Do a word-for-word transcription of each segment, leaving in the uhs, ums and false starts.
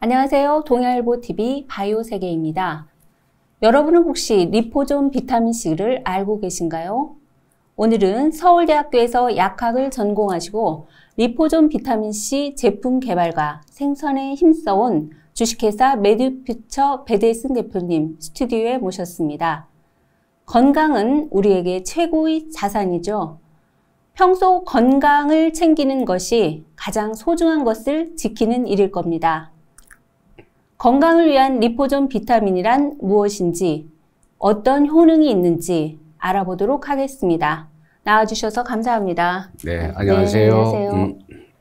안녕하세요. 동아일보티비 바이오세계입니다. 여러분은 혹시 리포존 비타민C를 알고 계신가요? 오늘은 서울대학교에서 약학을 전공하시고 리포존 비타민C 제품 개발과 생산에 힘써온 주식회사 메디퓨처 배대승 대표님 스튜디오에 모셨습니다. 건강은 우리에게 최고의 자산이죠. 평소 건강을 챙기는 것이 가장 소중한 것을 지키는 일일 겁니다. 건강을 위한 리포존 비타민이란 무엇인지, 어떤 효능이 있는지 알아보도록 하겠습니다. 나와주셔서 감사합니다. 네, 안녕하세요. 네, 안녕하세요. 음.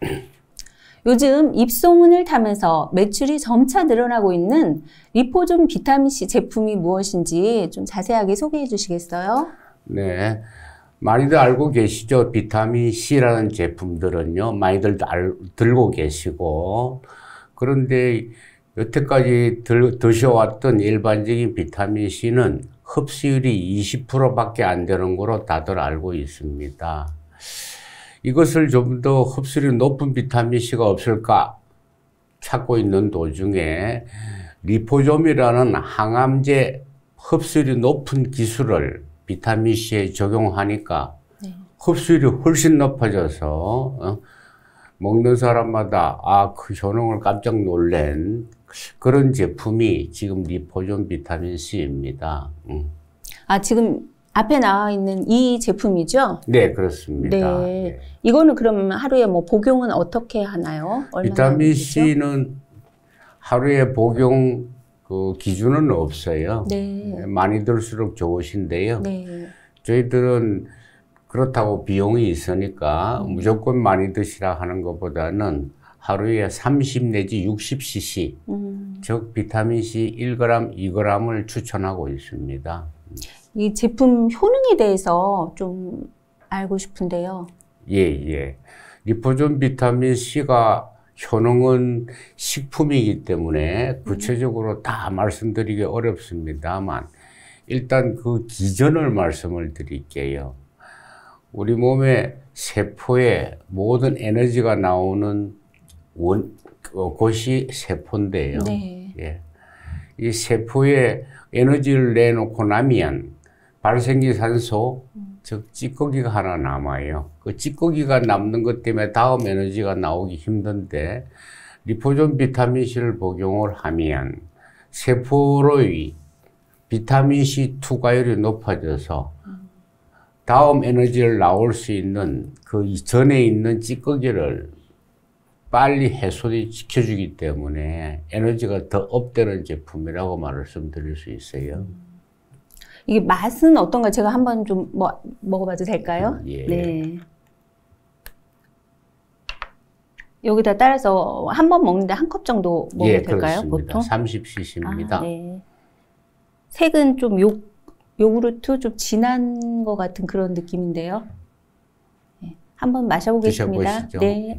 요즘 입소문을 타면서 매출이 점차 늘어나고 있는 리포존 비타민C 제품이 무엇인지 좀 자세하게 소개해 주시겠어요? 네, 많이들 알고 계시죠? 비타민C라는 제품들은요, 많이들 알, 들고 계시고, 그런데 여태까지 들, 드셔왔던 일반적인 비타민C는 흡수율이 이십 퍼센트밖에 안 되는 거로 다들 알고 있습니다. 이것을 좀 더 흡수율이 높은 비타민C가 없을까 찾고 있는 도중에 리포좀이라는 항암제 흡수율이 높은 기술을 비타민C에 적용하니까 네. 흡수율이 훨씬 높아져서 어? 먹는 사람마다 아, 그 효능을 깜짝 놀란 그런 제품이 지금 리포존 비타민C입니다. 음. 아, 지금 앞에 나와 있는 이 제품이죠? 네, 그렇습니다. 네. 네. 이거는 그럼 하루에 뭐 복용은 어떻게 하나요? 비타민C는 하루에 복용 그 기준은 없어요. 네. 많이 들수록 좋으신데요. 네. 저희들은 그렇다고 비용이 있으니까 음. 무조건 많이 드시라 하는 것보다는 하루에 삼십 내지 육십 씨씨, 음. 즉 비타민C 일 그램, 이 그램을 추천하고 있습니다. 이 제품 효능에 대해서 좀 알고 싶은데요. 예, 예. 리포존 비타민C가 효능은 식품이기 때문에 구체적으로 다 말씀드리기 어렵습니다만 일단 그 기전을 말씀을 드릴게요. 우리 몸의 세포에 모든 에너지가 나오는 원, 곳이 세포인데요. 네. 예. 이 세포에 에너지를 내놓고 나면 발생기산소, 음. 즉 찌꺼기가 하나 남아요. 그 찌꺼기가 남는 것 때문에 다음 에너지가 나오기 힘든데 리포존 비타민C를 복용을 하면 세포의 비타민C 투과율이 높아져서 다음 에너지를 나올 수 있는 그 전에 있는 찌꺼기를 빨리 해소시켜주기 때문에 에너지가 더 업되는 제품이라고 말씀드릴 수 있어요. 이게 맛은 어떤가 제가 한번 좀 뭐, 먹어봐도 될까요? 예. 네. 여기다 따라서 한 번 먹는데 한 컵 정도 먹어도 예, 될까요? 그렇습니다. 보통? 삼십 씨씨입니다. 아, 네. 색은 좀 요, 요구르트 좀 진한 것 같은 그런 느낌인데요. 네. 한번 마셔보겠습니다. 드셔보시죠. 네.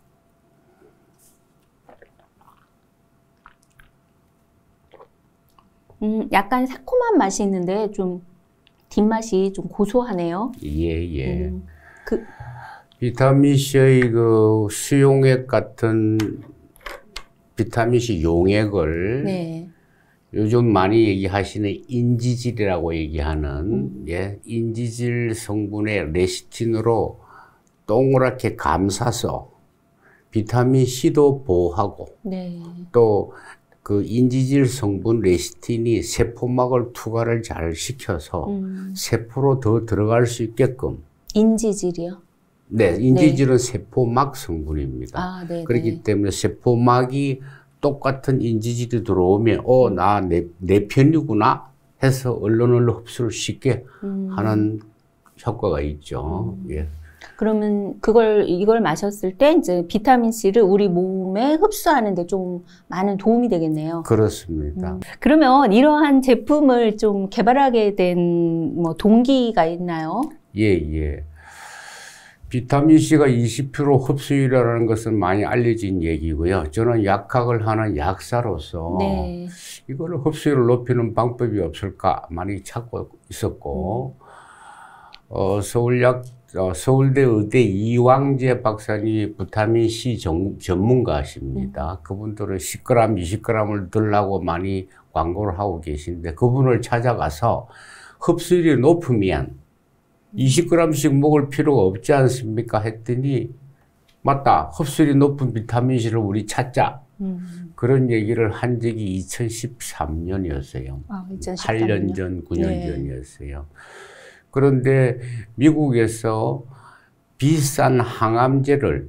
음, 약간 새콤한 맛이 있는데 좀 뒷맛이 좀 고소하네요. 예, 예. 음, 그 비타민C의 그 수용액 같은 비타민C 용액을 네. 요즘 많이 얘기하시는 인지질이라고 얘기하는 음. 예, 인지질 성분의 레시틴으로 동그랗게 감싸서 비타민C도 보호하고 네. 또 그 인지질 성분 레시틴이 세포막을 투과를 잘 시켜서 음. 세포로 더 들어갈 수 있게끔. 인지질이요? 네, 인지질은 네. 세포막 성분입니다. 아, 그렇기 때문에 세포막이 똑같은 인지질이 들어오면 어, 나 내, 내 편이구나 해서 얼른 흡수를 쉽게 음. 하는 효과가 있죠. 음. 예. 그러면 그걸 이걸 마셨을 때 이제 비타민C를 우리 몸에 흡수하는데 좀 많은 도움이 되겠네요. 그렇습니다. 음. 그러면 이러한 제품을 좀 개발하게 된 뭐 동기가 있나요? 예, 예. 비타민C가 이십 퍼센트 흡수율이라는 것은 많이 알려진 얘기고요. 저는 약학을 하는 약사로서 네. 이거를 흡수율을 높이는 방법이 없을까 많이 찾고 있었고 음. 어, 서울약 어, 서울대 의대 이왕재 박사님 비타민C 정, 전문가십니다. 음. 그분들은 십 그램, 이십 그램을 들라고 많이 광고를 하고 계신데 그분을 찾아가서 흡수율이 높으면 이십 그램씩 먹을 필요가 없지 않습니까? 했더니 맞다. 흡수율이 높은 비타민C를 우리 찾자. 음. 그런 얘기를 한 적이 이천십삼 년이었어요. 아, 이천십삼 년. 팔 년 전, 구 년 네. 전이었어요. 그런데 미국에서 비싼 항암제를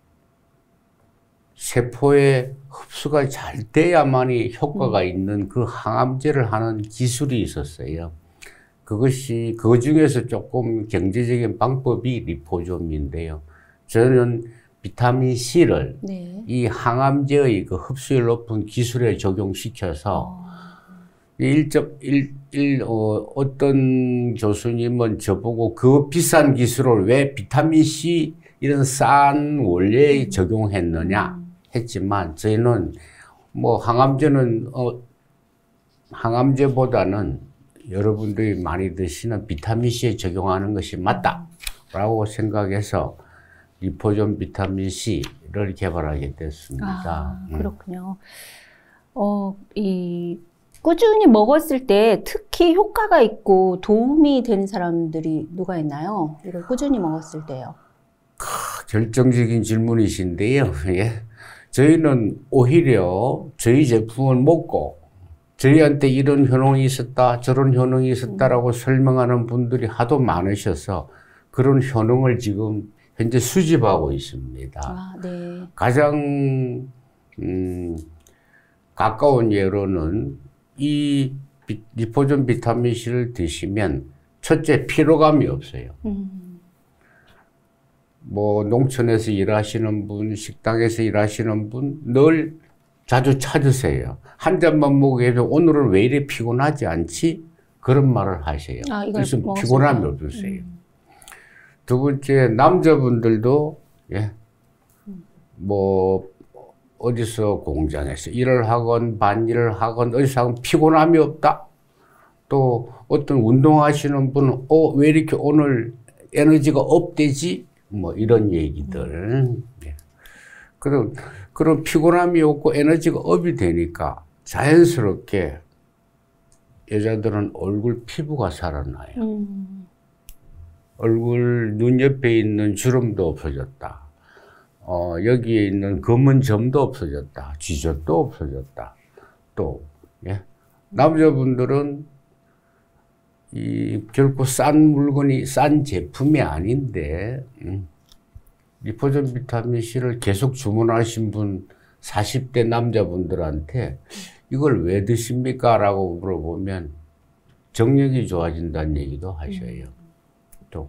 세포에 흡수가 잘 돼야만이 효과가 음. 있는 그 항암제를 하는 기술이 있었어요. 그것이 그 중에서 조금 경제적인 방법이 리포좀인데요. 저는 비타민C를 네. 이 항암제의 그 흡수율 높은 기술에 적용시켜서 일점 일, 일, 어, 어떤 교수님은 저보고 그 비싼 기술을 왜 비타민C 이런 싼 원료에 음. 적용했느냐 했지만 저희는 뭐 항암제는 어, 항암제보다는 여러분들이 많이 드시는 비타민C에 적용하는 것이 맞다라고 생각해서 리포좀 비타민C를 개발하게 됐습니다. 아, 그렇군요. 음. 어, 이 꾸준히 먹었을 때 특히 효과가 있고 도움이 되는 사람들이 누가 있나요? 이걸 꾸준히 먹었을 때요. 크, 결정적인 질문이신데요. 예. 저희는 오히려 저희 제품을 먹고 저희한테 이런 효능이 있었다, 저런 효능이 있었다라고 음. 설명하는 분들이 하도 많으셔서 그런 효능을 지금 현재 수집하고 있습니다. 아, 네. 가장 음, 가까운 예로는 이 비, 리포좀 비타민C를 드시면 첫째 피로감이 없어요. 음. 뭐 농촌에서 일하시는 분, 식당에서 일하시는 분 늘 자주 찾으세요. 한 잔만 먹어도 오늘은 왜 이래 피곤하지 않지? 그런 말을 하세요. 아, 그래서 피곤함이 없으세요. 음. 두 번째, 남자분들도, 예, 뭐, 어디서 공장에서 일을 하건, 반일을 하건, 어디서 하건 피곤함이 없다. 또, 어떤 운동하시는 분은, 어, 왜 이렇게 오늘 에너지가 업되지? 뭐, 이런 얘기들. 음. 예. 그런, 그런 피곤함이 없고 에너지가 업이 되니까 자연스럽게 여자들은 얼굴 피부가 살아나요. 음. 얼굴 눈 옆에 있는 주름도 없어졌다. 어, 여기에 있는 검은 점도 없어졌다. 쥐젖도 없어졌다. 또, 예. 남자분들은 이 결코 싼 물건이 싼 제품이 아닌데, 음. 리포좀 비타민C를 계속 주문하신 분 사십 대 남자분들한테 이걸 왜 드십니까? 라고 물어보면 정력이 좋아진다는 얘기도 하셔요. 또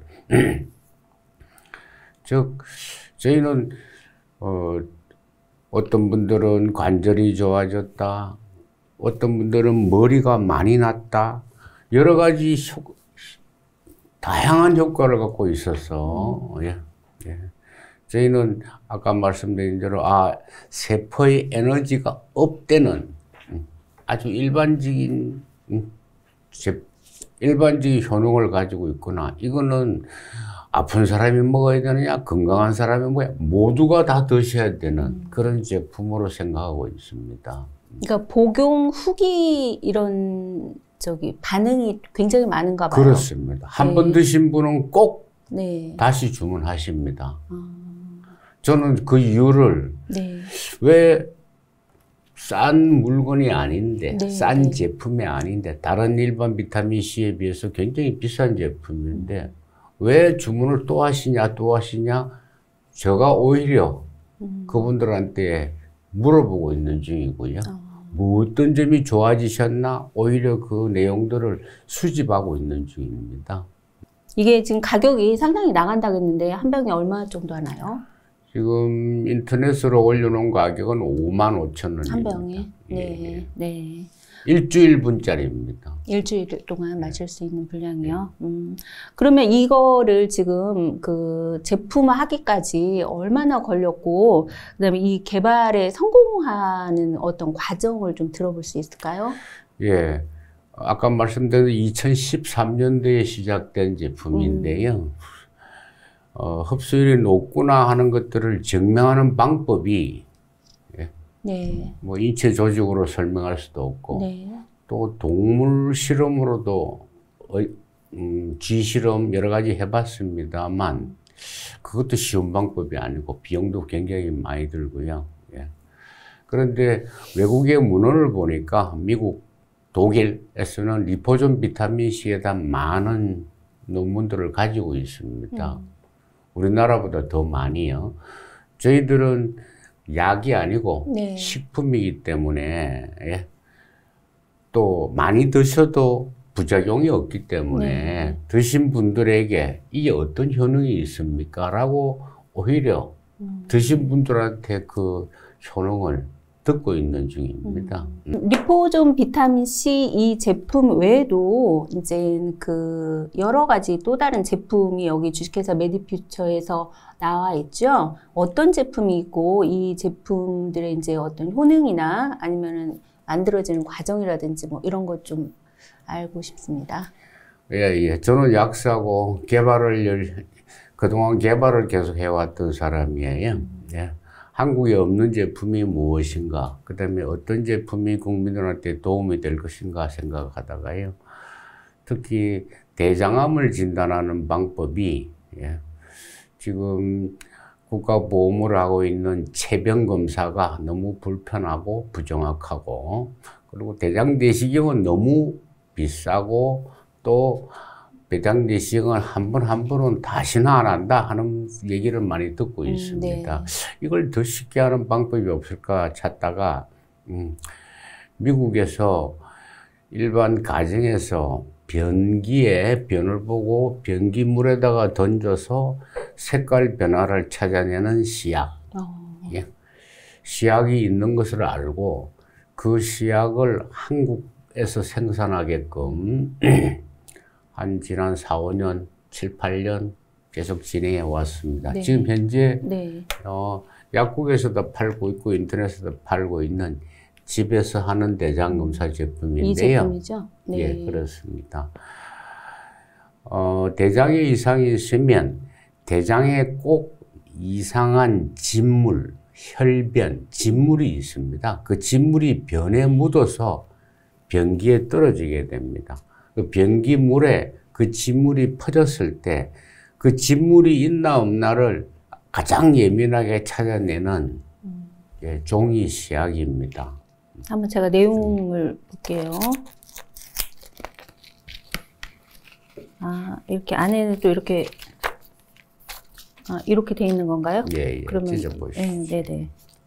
즉 저희는 어, 어떤 분들은 관절이 좋아졌다. 어떤 분들은 머리가 많이 났다. 여러 가지 효, 다양한 효과를 갖고 있어서 예, 예. 저희는 아까 말씀드린 대로 아 세포의 에너지가 업되는 아주 일반적인 일반적인 효능을 가지고 있구나. 이거는 아픈 사람이 먹어야 되느냐, 건강한 사람이 먹어야 모두가 다 드셔야 되는 그런 제품으로 생각하고 있습니다. 그러니까 복용 후기 이런 저기 반응이 굉장히 많은가 봐요. 그렇습니다. 한 번 네. 드신 분은 꼭 네. 다시 주문하십니다. 아. 저는 그 이유를 네. 왜 싼 물건이 아닌데 네. 싼 제품이 아닌데 다른 일반 비타민C에 비해서 굉장히 비싼 제품인데 음. 왜 주문을 또 하시냐 또 하시냐 제가 오히려 음. 그분들한테 물어보고 있는 중이고요. 어. 뭐 어떤 점이 좋아지셨나 오히려 그 내용들을 수집하고 있는 중입니다. 이게 지금 가격이 상당히 나간다겠는데 한 병에 얼마 정도 하나요? 지금 인터넷으로 올려놓은 가격은 오만 오천 원입니다. 한 병에? 네. 예. 네. 일주일분짜리입니다. 일주일 동안 마실 수 있는 분량이요? 네. 음. 그러면 이거를 지금 그 제품화 하기까지 얼마나 걸렸고, 그 다음에 이 개발에 성공하는 어떤 과정을 좀 들어볼 수 있을까요? 예. 아까 말씀드린 이천십삼 년도에 시작된 제품인데요. 음. 어, 흡수율이 높구나 하는 것들을 증명하는 방법이 예, 네. 뭐 인체 조직으로 설명할 수도 없고 네. 또 동물 실험으로도 어, 음, 쥐 실험 여러 가지 해봤습니다만 그것도 쉬운 방법이 아니고 비용도 굉장히 많이 들고요. 예. 그런데 외국의 문헌을 보니까 미국, 독일에서는 리포존 비타민C에 대한 많은 논문들을 가지고 있습니다. 음. 우리나라보다 더 많이요. 저희들은 약이 아니고 네. 식품이기 때문에 예. 또 많이 드셔도 부작용이 없기 때문에 네. 드신 분들에게 이게 어떤 효능이 있습니까? 라고 오히려 음. 드신 분들한테 그 효능을 듣고 있는 중입니다. 음. 리포존 비타민 C 이 제품 외에도 이제 그 여러 가지 또 다른 제품이 여기 주식회사 메디퓨처에서 나와 있죠. 어떤 제품이 있고 이 제품들의 이제 어떤 효능이나 아니면은 만들어지는 과정이라든지 뭐 이런 것 좀 알고 싶습니다. 예, 예. 저는 약사고 개발을 열, 그동안 개발을 계속 해왔던 사람이에요. 음. 예. 한국에 없는 제품이 무엇인가, 그 다음에 어떤 제품이 국민들한테 도움이 될 것인가 생각하다가요. 특히 대장암을 진단하는 방법이 예. 지금 국가보험을 하고 있는 체병 검사가 너무 불편하고 부정확하고 그리고 대장내시경은 너무 비싸고 또 대장내시경을 한 번 한 번은 다시는 안 한다 하는 얘기를 많이 듣고 있습니다. 음, 네. 이걸 더 쉽게 하는 방법이 없을까 찾다가 음, 미국에서 일반 가정에서 변기에 변을 보고 변기물에다가 던져서 색깔 변화를 찾아내는 시약. 어. 예. 시약이 있는 것을 알고 그 시약을 한국에서 생산하게끔 한 지난 사, 오 년, 칠, 팔 년 계속 진행해 왔습니다. 네. 지금 현재 네. 어, 약국에서도 팔고 있고 인터넷에서도 팔고 있는 집에서 하는 대장검사 제품인데요. 이 제품이죠? 네. 예, 그렇습니다. 어, 대장에 이상이 있으면 대장에 꼭 이상한 진물, 혈변, 진물이 있습니다. 그 진물이 변에 묻어서 변기에 떨어지게 됩니다. 그 변기물에 그 진물이 퍼졌을 때 그 진물이 있나 없나를 가장 예민하게 찾아내는 음. 예, 종이 시약입니다. 한번 제가 내용을 볼게요. 아, 이렇게 안에는 또 이렇게 아, 이렇게 돼 있는 건가요? 예, 예. 그러면 찢어보시죠. 예, 네, 네.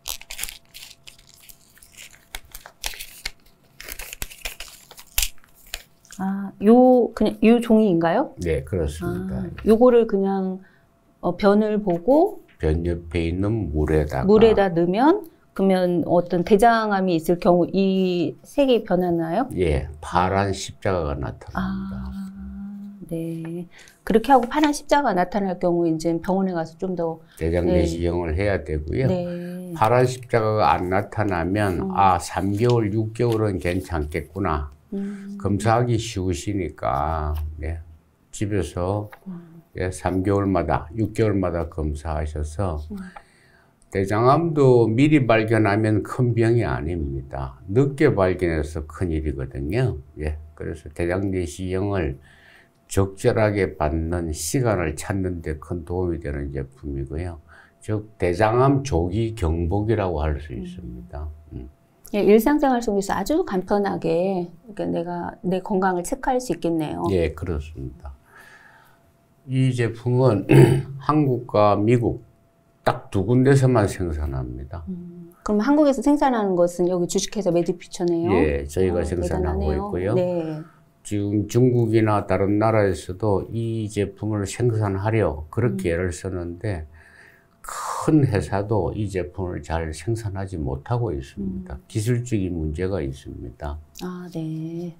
아, 요 그냥 요 종이인가요? 네, 그렇습니다. 아, 요거를 그냥 어, 변을 보고 변 옆에 있는 물에다가 물에다 넣으면 그러면 어떤 대장암이 있을 경우 이 색이 변하나요? 예, 파란 십자가가 나타납니다. 아, 네. 그렇게 하고 파란 십자가가 나타날 경우 이제 병원에 가서 좀 더 대장 내시경을 네. 해야 되고요. 네. 파란 십자가가 안 나타나면 음. 아, 삼 개월, 육 개월은 괜찮겠구나. 음. 검사하기 쉬우시니까 네. 집에서 음. 예, 삼 개월마다, 육 개월마다 검사하셔서 음. 대장암도 미리 발견하면 큰 병이 아닙니다. 늦게 발견해서 큰일이거든요. 예, 그래서 대장 내시경을 적절하게 받는 시간을 찾는 데 큰 도움이 되는 제품이고요. 즉 대장암 조기 경복이라고 할 수 있습니다. 음. 예, 일상생활 속에서 아주 간편하게 그러니까 내가 내 건강을 체크할 수 있겠네요. 예, 그렇습니다. 이 제품은 한국과 미국 딱 두 군데서만 생산합니다. 음, 그럼 한국에서 생산하는 것은 여기 주식회사 메디퓨처네요. 예, 저희가 어, 생산하고 대단하네요. 있고요. 네. 지금 중국이나 다른 나라에서도 이 제품을 생산하려 그렇게 음. 애를 쓰는데 큰 회사도 이 제품을 잘 생산하지 못하고 있습니다. 음. 기술적인 문제가 있습니다. 아, 네.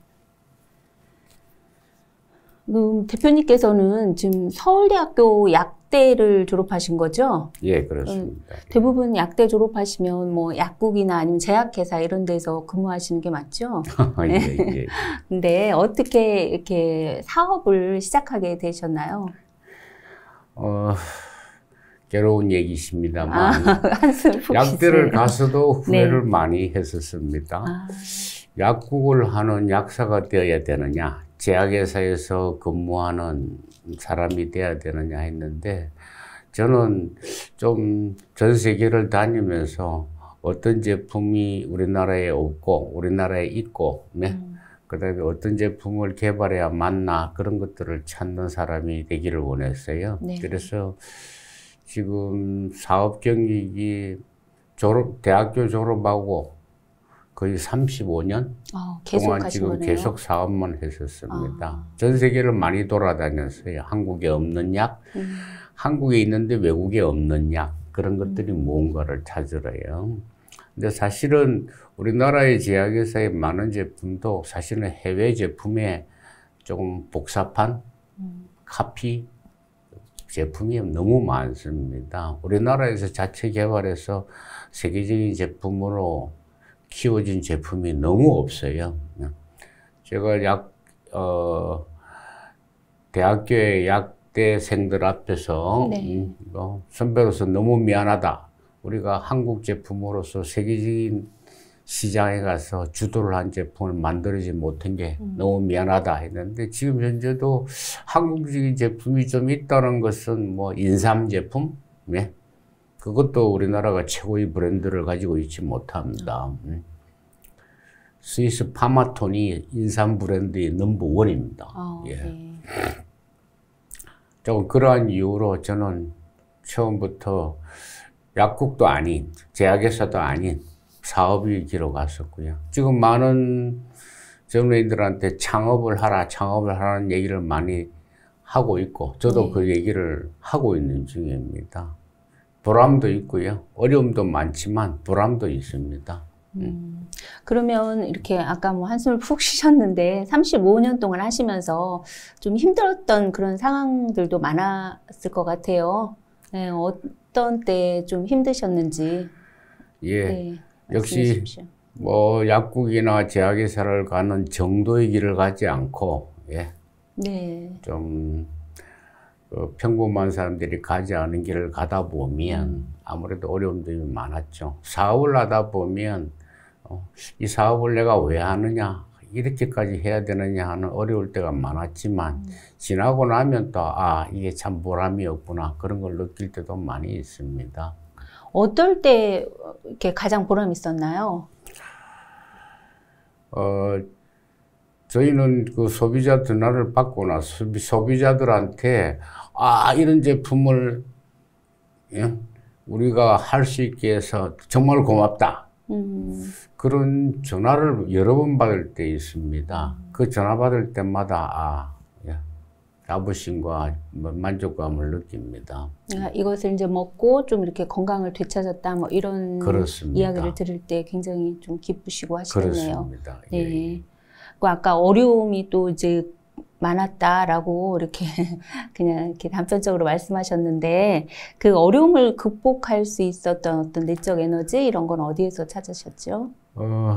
그럼 대표님께서는 지금 서울대학교 약대를 졸업하신 거죠? 예, 그렇습니다. 대부분 약대 졸업하시면 뭐 약국이나 아니면 제약회사 이런 데서 근무하시는 게 맞죠? 예, 예. 근데 어떻게 이렇게 사업을 시작하게 되셨나요? 어, 괴로운 얘기십니다만 아, 한숨 푹 약대를 쉬세요. 가서도 후회를 네. 많이 했었습니다. 아. 약국을 하는 약사가 되어야 되느냐, 제약회사에서 근무하는 사람이 되어야 되느냐 했는데 저는 좀 전 세계를 다니면서 어떤 제품이 우리나라에 없고 우리나라에 있고 네? 음. 그 다음에 어떤 제품을 개발해야 맞나 그런 것들을 찾는 사람이 되기를 원했어요. 네. 그래서 지금 사업 경력이 졸업, 대학교 졸업하고 거의 삼십오 년 아, 계속 동안 지금 거네요. 계속 사업만 했었습니다. 아. 전 세계를 많이 돌아다녔어요. 한국에 없는 약, 음. 한국에 있는데 외국에 없는 약 그런 것들이 음. 뭔가를 찾으러요. 근데 사실은 우리나라의 제약회사의 많은 제품도 사실은 해외 제품에 조금 복잡한 음. 카피 제품이 너무 많습니다. 우리나라에서 자체 개발해서 세계적인 제품으로 키워진 제품이 너무 없어요. 제가 약, 어, 대학교의 약대생들 앞에서 네. 음, 어, 선배로서 너무 미안하다. 우리가 한국 제품으로서 세계적인 시장에 가서 주도를 한 제품을 만들지 못한 게 음. 너무 미안하다 했는데 지금 현재도 한국적인 제품이 좀 있다는 것은 뭐 인삼 제품? 네. 그것도 우리나라가 최고의 브랜드를 가지고 있지 못합니다. 음. 스위스 파마톤이 인삼 브랜드의 넘버원입니다. 어, 예. 네. 조금 그러한 이유로 저는 처음부터 약국도 아닌 제약회사도 아닌 사업의 길로 갔었고요. 지금 많은 젊은이들한테 창업을 하라, 창업을 하라는 얘기를 많이 하고 있고, 저도 네. 그 얘기를 하고 있는 중입니다. 보람도 있고요. 어려움도 많지만 보람도 있습니다. 음, 그러면 이렇게 아까 뭐 한숨을 푹 쉬셨는데 삼십오 년 동안 하시면서 좀 힘들었던 그런 상황들도 많았을 것 같아요. 네, 어떤 때 좀 힘드셨는지. 예. 네. 역시 뭐 약국이나 제약회사를 가는 정도의 길을 가지 않고 예. 네. 좀 그 평범한 사람들이 가지 않은 길을 가다 보면 음. 아무래도 어려움들이 많았죠. 사업을 하다 보면 어, 이 사업을 내가 왜 하느냐, 이렇게까지 해야 되느냐 하는 어려울 때가 많았지만 음. 지나고 나면 또 아, 이게 참 보람이 없구나 그런 걸 느낄 때도 많이 있습니다. 어떨 때 이렇게 가장 보람이 있었나요? 어, 저희는 그 소비자 전화를 받고 나서 소비, 소비자들한테 아, 이런 제품을 예? 우리가 할 수 있게 해서 정말 고맙다. 음. 그런 전화를 여러 번 받을 때 있습니다. 음. 그 전화 받을 때마다 아, 예. 자부심과 만족감을 느낍니다. 아, 이것을 이제 먹고 좀 이렇게 건강을 되찾았다 뭐 이런 그렇습니다. 이야기를 들을 때 굉장히 좀 기쁘시고 하시겠네요. 그렇습니다. 네. 예. 그 아까 어려움이 또 이제 많았다라고 이렇게 그냥 이렇게 단편적으로 말씀하셨는데 그 어려움을 극복할 수 있었던 어떤 내적 에너지 이런 건 어디에서 찾으셨죠? 어...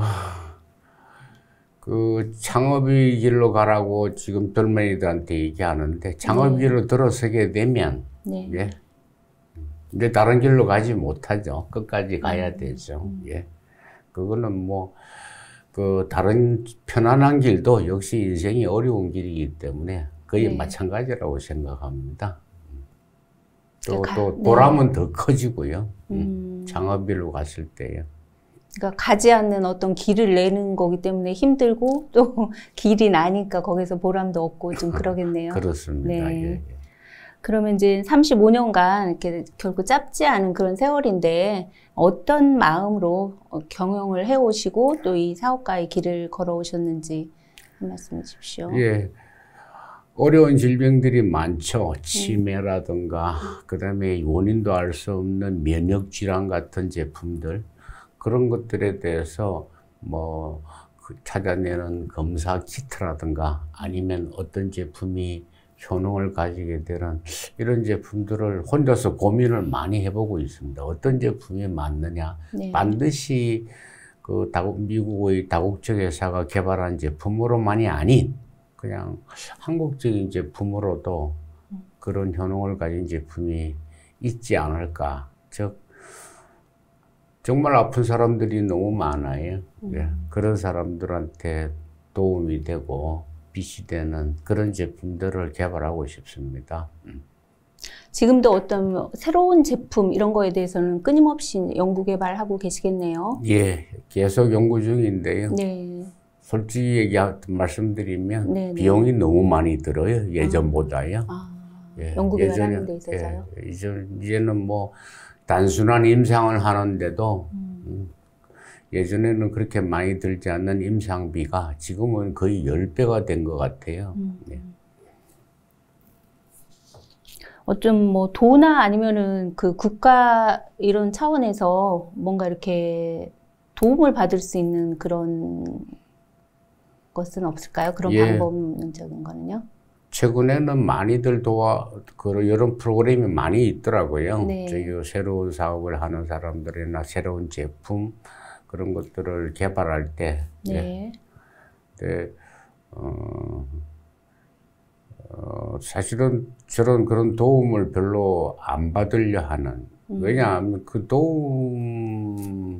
그 창업의 길로 가라고 지금 젊은이들한테 얘기하는데 창업의 길로 네. 들어서게 되면 네. 예. 이제 다른 길로 가지 못하죠. 끝까지 가야 음. 되죠. 음. 예. 그거는 뭐 그 다른 편안한 길도 역시 인생이 어려운 길이기 때문에 거의 네. 마찬가지라고 생각합니다. 또, 가, 또 보람은 네. 더 커지고요. 음. 창업일로 갔을 때요. 그러니까 가지 않는 어떤 길을 내는 거기 때문에 힘들고 또 길이 나니까 거기서 보람도 얻고 좀 그러겠네요. 그렇습니다. 네. 예, 예. 그러면 이제 삼십오 년간 이렇게 결국 짧지 않은 그런 세월인데 어떤 마음으로 경영을 해오시고 또 이 사업가의 길을 걸어오셨는지 한 말씀 해주십시오. 예. 어려운 질병들이 많죠. 치매라든가 음. 그 다음에 원인도 알 수 없는 면역 질환 같은 제품들 그런 것들에 대해서 뭐 찾아내는 검사 키트라든가 아니면 어떤 제품이 효능을 가지게 되는 이런 제품들을 혼자서 고민을 많이 해보고 있습니다. 어떤 제품이 맞느냐. 네. 반드시 그 다국, 미국의 다국적 회사가 개발한 제품으로만이 아닌 그냥 한국적인 제품으로도 그런 효능을 가진 제품이 있지 않을까. 즉 정말 아픈 사람들이 너무 많아요. 음. 예, 그런 사람들한테 도움이 되고 빛이 되는 그런 제품들을 개발하고 싶습니다. 음. 지금도 어떤 새로운 제품 이런 거에 대해서는 끊임없이 연구 개발하고 계시겠네요. 예, 계속 연구 중인데요. 네. 솔직히 얘기 말씀드리면 네네. 비용이 너무 많이 들어요. 예전보다요. 아, 예, 연구 개발하는 데 있어서요? 예, 이전, 이제는 뭐 단순한 임상을 하는데도 음. 음, 예전에는 그렇게 많이 들지 않는 임상비가 지금은 거의 열 배가 된 것 같아요. 음. 예. 어쩜 뭐 도나 아니면은 그 국가 이런 차원에서 뭔가 이렇게 도움을 받을 수 있는 그런 것은 없을까요? 그런 예. 방법론적인 거는요? 최근에는 많이들 도와, 그, 이런 프로그램이 많이 있더라고요. 네. 저기 새로운 사업을 하는 사람들이나 새로운 제품, 그런 것들을 개발할 때. 네. 네. 어, 어, 사실은 저런 그런 도움을 별로 안 받으려 하는. 음. 왜냐하면 그 도움이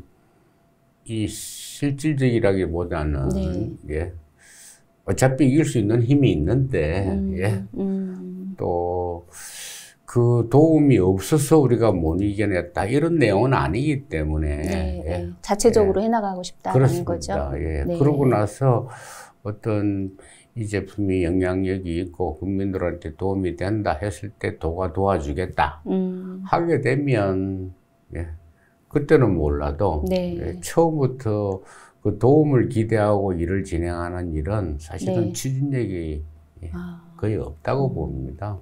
실질적이라기보다는, 네. 예. 어차피 이길 수 있는 힘이 있는데, 음, 예. 음. 또, 그 도움이 없어서 우리가 못 이겨냈다. 이런 내용은 아니기 때문에. 네, 예. 네. 자체적으로 예. 해나가고 싶다는 거죠. 예. 네. 그러고 나서 어떤 이 제품이 영향력이 있고 국민들한테 도움이 된다 했을 때 도가 도와주겠다. 음. 하게 되면, 예. 그때는 몰라도, 네. 예. 처음부터 그 도움을 기대하고 일을 진행하는 일은 사실은 네. 추진력이 아. 거의 없다고 음. 봅니다.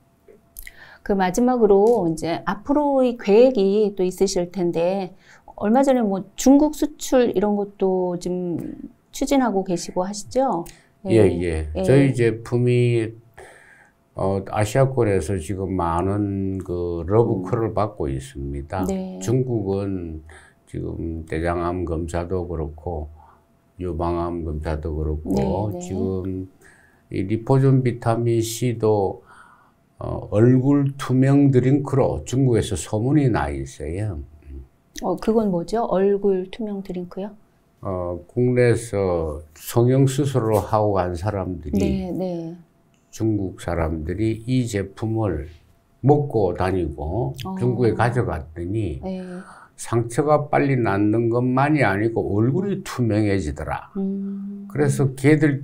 그 마지막으로 이제 앞으로의 계획이 또 있으실 텐데 얼마 전에 뭐 중국 수출 이런 것도 좀 추진하고 계시고 하시죠? 예, 예. 예. 저희 제품이 어, 아시아권에서 지금 많은 그 러브콜을 음. 받고 있습니다. 네. 중국은 지금 대장암 검사도 그렇고 유방암 검사도 그렇고 네, 네. 지금 이 리포존 비타민 C도 어, 얼굴 투명 드링크로 중국에서 소문이 나 있어요. 어, 그건 뭐죠? 얼굴 투명 드링크요? 어, 국내에서 성형수술을 하고 간 사람들이 네, 네. 중국 사람들이 이 제품을 먹고 다니고 어. 중국에 가져갔더니 네. 상처가 빨리 낫는 것만이 아니고 얼굴이 투명해지더라. 음. 그래서 걔들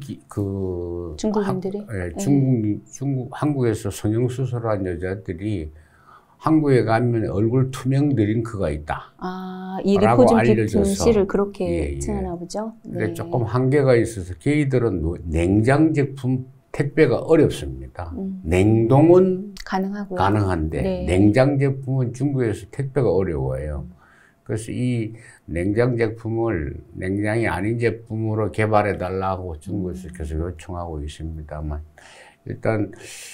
그 중국인들이 하, 예, 중국 네. 중국 한국에서 성형수술한 여자들이 한국에 가면 얼굴 투명 드링크가 있다. 아, 이 리포존 비타민 C를 그렇게 예, 예. 칭하나 보죠. 근데 네. 조금 한계가 있어서 걔들은 냉장 제품 택배가 어렵습니다. 음. 냉동은 가능하고요. 가능한데 네. 냉장 제품은 중국에서 택배가 어려워요. 음. 그래서 이 냉장 제품을 냉장이 아닌 제품으로 개발해 달라고 중국에서 음. 계속 요청하고 있습니다만 일단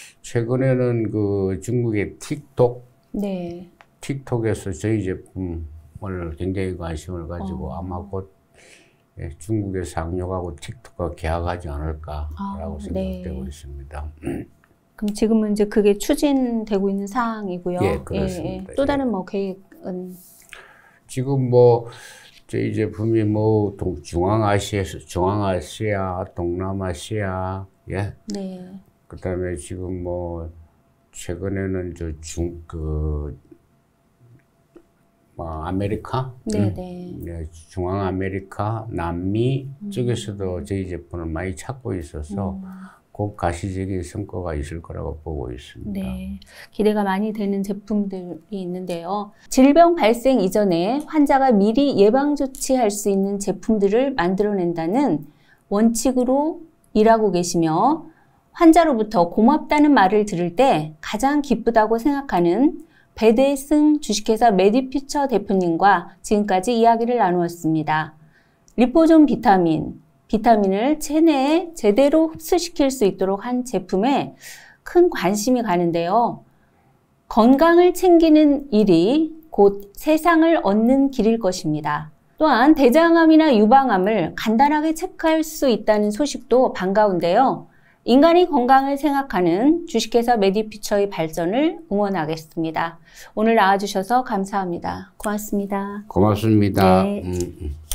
최근에는 그 중국의 틱톡, 네. 틱톡에서 저희 제품을 굉장히 관심을 가지고 어. 아마 곧 예, 중국에 상용하고 틱톡과 계약하지 않을까라고 아, 생각되고 네. 있습니다. 그럼 지금은 이제 그게 추진되고 있는 사항이고요. 예, 그렇습니다. 예, 예. 또 다른 뭐 계획은? 지금 뭐 저희 제품이 뭐 동, 중앙아시아에서 중앙아시아, 동남아시아, 예. 네. 그다음에 지금 뭐 최근에는 저 중 그 뭐 아메리카, 네, 네. 네, 중앙 아메리카, 남미 음. 쪽에서도 저희 제품을 많이 찾고 있어서 음. 곧 가시적인 성과가 있을 거라고 보고 있습니다. 네, 기대가 많이 되는 제품들이 있는데요. 질병 발생 이전에 환자가 미리 예방 조치할 수 있는 제품들을 만들어낸다는 원칙으로 일하고 계시며 환자로부터 고맙다는 말을 들을 때 가장 기쁘다고 생각하는 배대승 주식회사 메디퓨처 대표님과 지금까지 이야기를 나누었습니다. 리포존 비타민, 비타민을 체내에 제대로 흡수시킬 수 있도록 한 제품에 큰 관심이 가는데요. 건강을 챙기는 일이 곧 세상을 얻는 길일 것입니다. 또한 대장암이나 유방암을 간단하게 체크할 수 있다는 소식도 반가운데요. 인간이 건강을 생각하는 주식회사 메디퓨처의 발전을 응원하겠습니다. 오늘 나와주셔서 감사합니다. 고맙습니다. 고맙습니다. 네. 음.